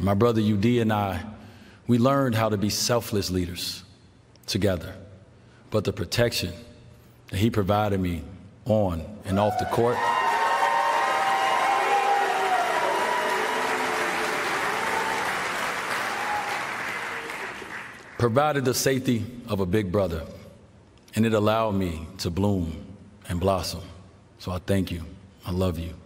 And my brother UD and I, we learned how to be selfless leaders together. But the protection that he provided me on and off the court, provided the safety of a big brother, and it allowed me to bloom and blossom. So I thank you. I love you.